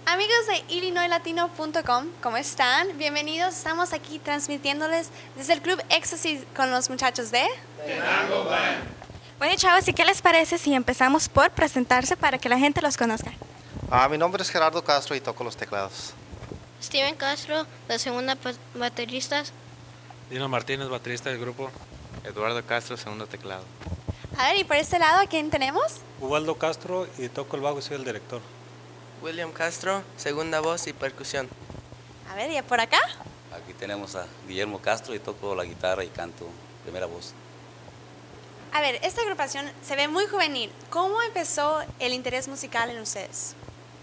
Amigos de illinoislatino.com, ¿cómo están? Bienvenidos, estamos aquí transmitiéndoles desde el Club Éxtasis con los muchachos de Tenango Band. Bueno, chavos, ¿y qué les parece si empezamos por presentarse para que la gente los conozca? Mi nombre es Gerardo Castro y toco los teclados. Steven Castro, la segunda baterista. Dino Martínez, baterista del grupo. Eduardo Castro, segundo teclado. A ver, y por este lado, ¿a quién tenemos? Ubaldo Castro y toco el bajo y soy el director. William Castro, segunda voz y percusión. A ver, ¿y por acá? Aquí tenemos a Guillermo Castro y toco la guitarra y canto primera voz. A ver, esta agrupación se ve muy juvenil. ¿Cómo empezó el interés musical en ustedes?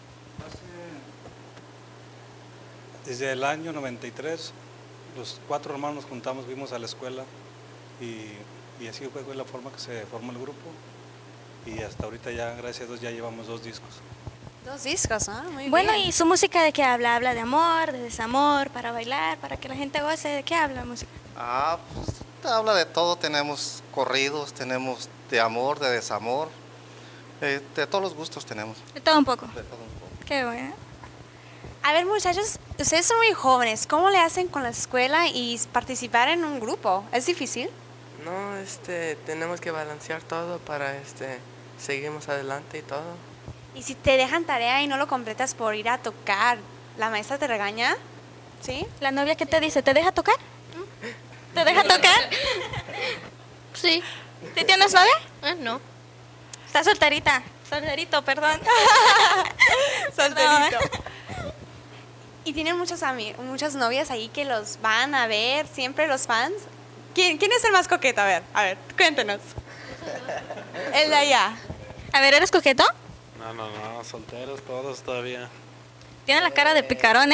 Desde el año 93, los 4 hermanos nos juntamos, fuimos a la escuela y así fue la forma que se formó el grupo. Y hasta ahorita ya, gracias a Dios, ya llevamos 2 discos. 2 discos, ¿ah? Muy Bueno, bien. ¿y su música de qué habla? ¿Habla de amor, de desamor, para bailar, para que la gente goce? ¿De qué habla la música? Pues habla de todo, tenemos corridos, tenemos de amor, de desamor, de todos los gustos tenemos. De todo un poco. De todo un poco. Qué bueno. A ver, muchachos, ustedes son muy jóvenes. ¿Cómo le hacen con la escuela y participar en un grupo? ¿Es difícil? No, tenemos que balancear todo para seguimos adelante y todo. Y si te dejan tarea y no lo completas por ir a tocar, ¿la maestra te regaña? ¿Sí? ¿La novia qué te dice? ¿Te deja tocar? ¿Te deja tocar? Sí. ¿Sí tienes novia? No. Está solterita. Solterito, perdón. Solterito. Y tienen muchas novias ahí que los van a ver, siempre los fans. ¿Quién es el más coqueto? A ver, cuéntenos. El de allá. A ver, ¿eres coqueto? No, solteros todos todavía. Tiene la cara de picarón, ¿eh?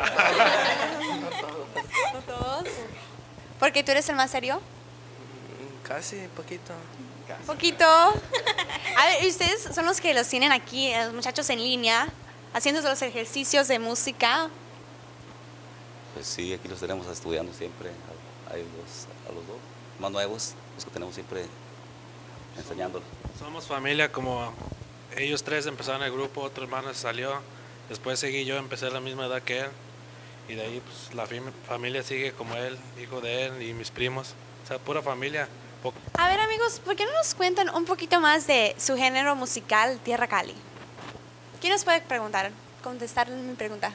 ¿No todos? ¿Porque tú eres el más serio? Casi, poquito. Poquito. A ver, ¿y ustedes son los que los tienen aquí, los muchachos en línea, haciendo los ejercicios de música? Pues sí, aquí los tenemos estudiando siempre, a los dos más nuevos, los que tenemos siempre enseñándolos. Somos familia, como ellos 3 empezaron el grupo, otro hermano se salió, después seguí yo, empecé a la misma edad que él, y de ahí pues la familia sigue como él, hijo de él y mis primos, o sea, pura familia. A ver, amigos, ¿por qué no nos cuentan un poquito más de su género musical, Tierra Cali? ¿Quién nos puede contestar mi pregunta?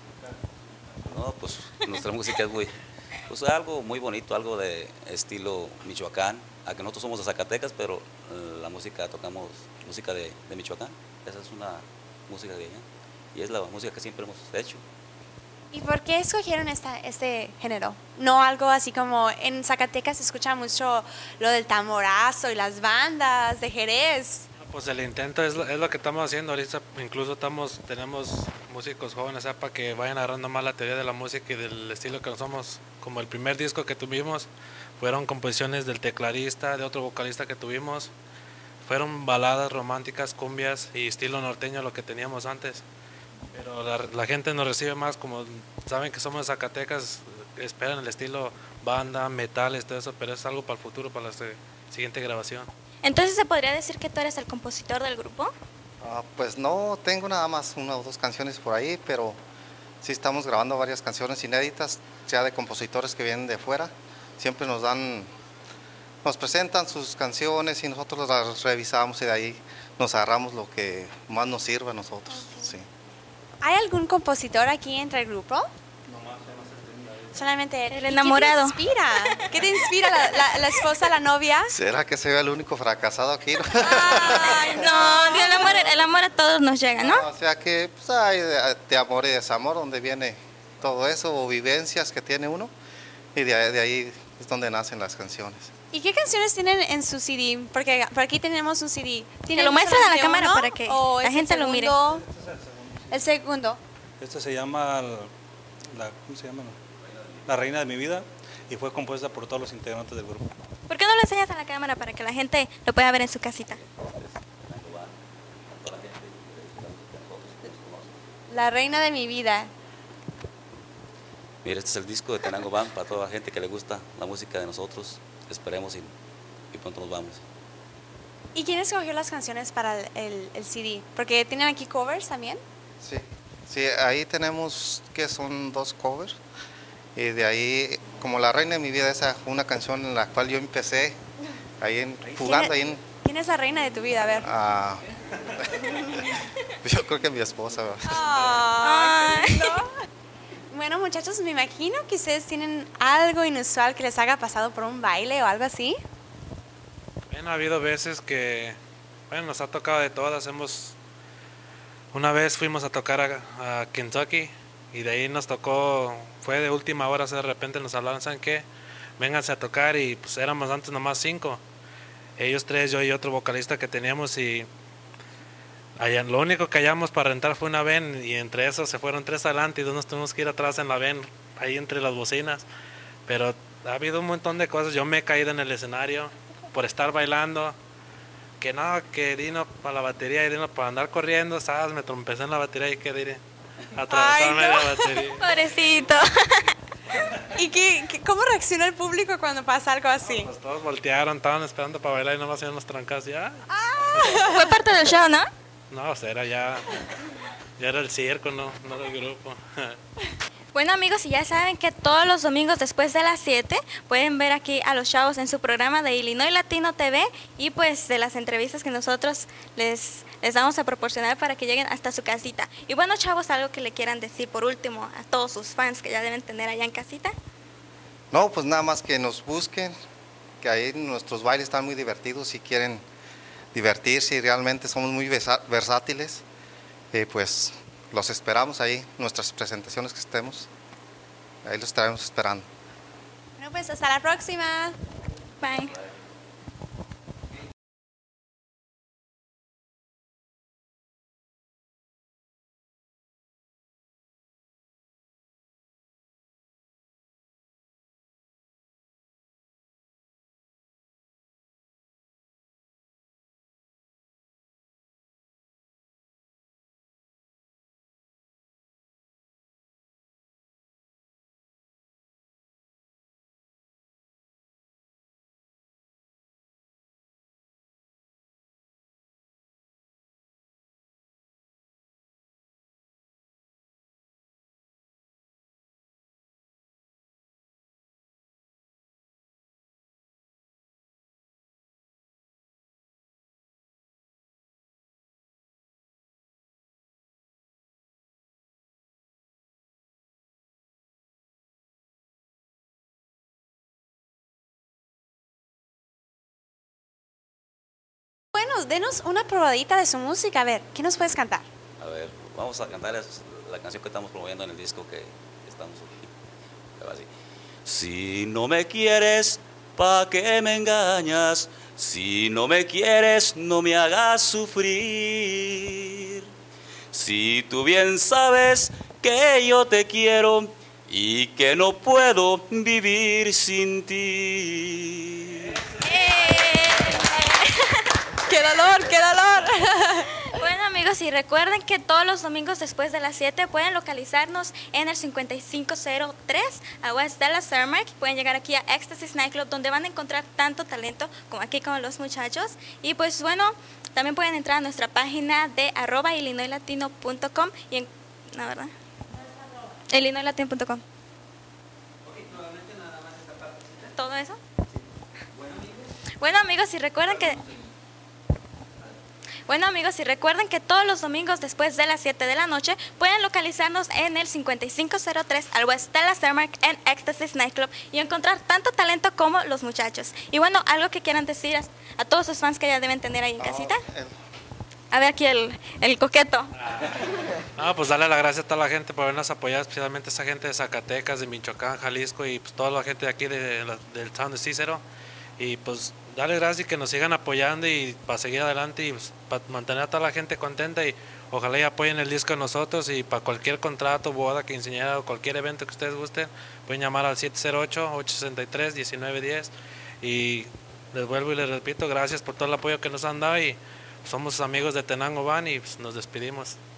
No, pues nuestra música es pues algo muy bonito, algo de estilo Michoacán, aunque nosotros somos de Zacatecas, pero la música, tocamos música de Michoacán, esa es una música de allá, y es la música que siempre hemos hecho. ¿Y por qué escogieron este género? No algo así como en Zacatecas se escucha mucho lo del tamorazo y las bandas de Jerez. Pues el intento es lo que estamos haciendo ahorita, incluso tenemos músicos jóvenes para que vayan agarrando más la teoría de la música y del estilo que somos. Como el primer disco que tuvimos fueron composiciones del tecladista, de otro vocalista que tuvimos, fueron baladas románticas, cumbias y estilo norteño lo que teníamos antes. Pero la gente nos recibe más, como saben que somos de Zacatecas, esperan el estilo banda, metales, todo eso, pero es algo para el futuro, para la siguiente grabación. Entonces, ¿se podría decir que tú eres el compositor del grupo? Pues no, tengo nada más 1 o 2 canciones por ahí, pero sí estamos grabando varias canciones inéditas, ya de compositores que vienen de fuera. Siempre nos presentan sus canciones y nosotros las revisamos y de ahí nos agarramos lo que más nos sirva a nosotros. Sí. ¿Hay algún compositor aquí entre el grupo? Solamente él. El enamorado. ¿Qué te inspira? ¿Qué te inspira la esposa, la novia? ¿Será que soy el único fracasado aquí? Ay, no, el amor a todos nos llega, ¿no? O sea que pues, hay de amor y desamor donde viene todo eso, o vivencias que tiene uno, y de ahí es donde nacen las canciones. ¿Y qué canciones tienen en su CD? Porque por aquí tenemos un CD. Que lo muestren a la cámara para que ¿O la es gente el lo mire. segundo? El segundo. Este se llama, ¿cómo se llama? La Reina de mi Vida, y fue compuesta por todos los integrantes del grupo. ¿Por qué no lo enseñas a la cámara para que la gente lo pueda ver en su casita? La Reina de mi Vida. Mira, este es el disco de Tenango Band para toda la gente que le gusta la música de nosotros, esperemos y pronto nos vamos. ¿Y quién escogió las canciones para el CD? Porque tienen aquí covers también. Sí, Sí, ahí tenemos que son 2 covers. Y de ahí, como La Reina de mi vida, esa fue una canción en la cual yo empecé jugando ahí en... ¿Quién es la reina de tu vida? A ver. Yo creo que mi esposa. Ay, ¿no? Bueno, muchachos, me imagino que ustedes tienen algo inusual que les haga pasado por un baile o algo así. Bueno, ha habido veces que, bueno, nos ha tocado de todas. Una vez fuimos a tocar a Kentucky y de ahí nos tocó, fue de última hora, o sea, de repente nos hablaron, ¿saben qué? Vénganse a tocar, y pues éramos antes nomás 5. Ellos 3, yo y otro vocalista que teníamos, y allá, lo único que hallamos para rentar fue una van, y entre esos se fueron 3 adelante y 2 nos tuvimos que ir atrás en la van, ahí entre las bocinas. Pero ha habido un montón de cosas. Yo me he caído en el escenario por estar bailando, que no, que Dino para la batería y Dino para andar corriendo, ¿sabes? Me trompecé en la batería y que diré, atravesarme Ay, no. la batería. Pobrecito. ¿Y cómo reacciona el público cuando pasa algo así? Pues todos voltearon, estaban esperando para bailar y nomás hacían los trancas ya. Fue parte del show, ¿no? No, o sea, ya era el circo, no era el grupo. Bueno, amigos, y ya saben que todos los domingos después de las 7 pueden ver aquí a los chavos en su programa de Illinois Latino TV, y pues de las entrevistas que nosotros les vamos a proporcionar para que lleguen hasta su casita. Y bueno, chavos, algo que le quieran decir por último a todos sus fans que ya deben tener allá en casita. No, pues nada más que nos busquen, que ahí nuestros bailes están muy divertidos. Si quieren divertirse y realmente somos muy versátiles, pues los esperamos ahí, nuestras presentaciones que estemos, ahí los estaremos esperando. Bueno, pues hasta la próxima. Bye. Bueno, denos una probadita de su música. A ver, ¿qué nos puedes cantar? A ver, vamos a cantar la canción que estamos promoviendo en el disco que estamos aquí. Que va así. Si no me quieres, ¿pa' qué me engañas? Si no me quieres, no me hagas sufrir. Si tú bien sabes que yo te quiero y que no puedo vivir sin ti. ¡Qué dolor, qué dolor! Bueno, amigos, y recuerden que todos los domingos después de las 7 pueden localizarnos en el 5503 a West Dallas Cermak. Pueden llegar aquí a Ecstasy's Nightclub, donde van a encontrar tanto talento como aquí con los muchachos. Y pues bueno, también pueden entrar a nuestra página de @illinoislatino.com y en... ¿No, verdad? illinoislatino.com. ¿Todo eso? Bueno, amigos, y recuerden que... Bueno, amigos, y recuerden que todos los domingos después de las 7 de la noche pueden localizarnos en el 5503 al West Dallas Cermak en Ecstasy's Nightclub y encontrar tanto talento como los muchachos. Y bueno, algo que quieran decir a todos sus fans que ya deben tener ahí en casita. A ver aquí el coqueto. No, pues darle las gracias a toda la gente por habernos apoyado, especialmente a esa gente de Zacatecas, de Michoacán, Jalisco, y pues toda la gente de aquí del town de Cícero. Y pues darles gracias y que nos sigan apoyando y para seguir adelante y pues, para mantener a toda la gente contenta, y ojalá y apoyen el disco de nosotros. Y para cualquier contrato, boda, quinceañera o cualquier evento que ustedes gusten, pueden llamar al 708-863-1910. Y les vuelvo y les repito, gracias por todo el apoyo que nos han dado, y somos amigos de Tenango Band y pues, nos despedimos.